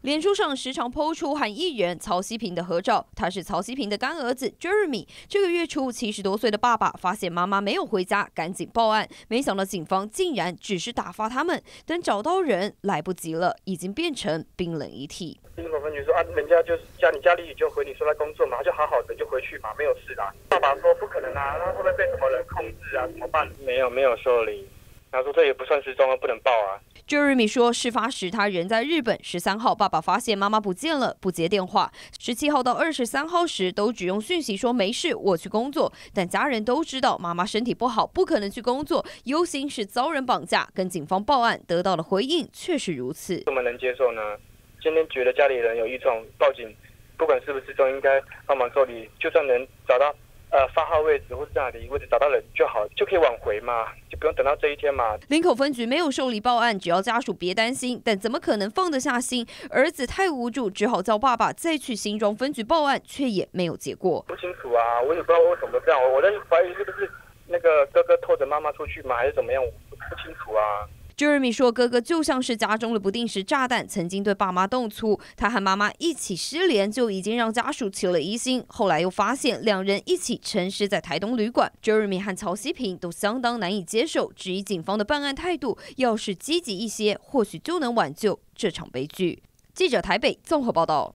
脸书上时常抛出和艺人曹希平的合照，他是曹希平的干儿子 Jeremy。这个月初，70多岁的爸爸发现妈妈没有回家，赶紧报案。没想到警方竟然只是打发他们，等找到人来不及了，已经变成冰冷一体。 林口分局说人家就是家里就回你说在工作嘛，就好好的就回去嘛，没有事啦。爸爸说不可能啊，他会不会被什么人控制啊？怎么办？没有受理。他说这也不算失踪啊，不能报啊。 Jeremy 说，事发时他人在日本。13号，爸爸发现妈妈不见了，不接电话。17号到23号时，都只用讯息说没事，我去工作。但家人都知道妈妈身体不好，不可能去工作，忧心是遭人绑架，跟警方报案，得到的回应确实如此。 怎么能接受呢？今天觉得家里人有异状，报警，不管是不是都应该帮忙受理，就算能找到发号位置或是哪里位置找到人就好，就可以挽回嘛，就不用等到这一天嘛。 林口分局没有受理报案，只要家属别担心，但怎么可能放得下心？儿子太无助，只好叫爸爸再去新庄分局报案，却也没有结果。 不清楚啊，我也不知道为什么这样，我在怀疑是不是那个哥哥拖着妈妈出去吗，还是怎么样？我不清楚啊。 Jeremy 说，哥哥就像是家中的不定时炸弹，曾经对爸妈动粗。他和妈妈一起失联，就已经让家属起了疑心。后来又发现两人一起沉尸在台东旅馆。Jeremy 和曹希平都相当难以接受，质疑警方的办案态度。要是积极一些，或许就能挽救这场悲剧。记者台北综合报道。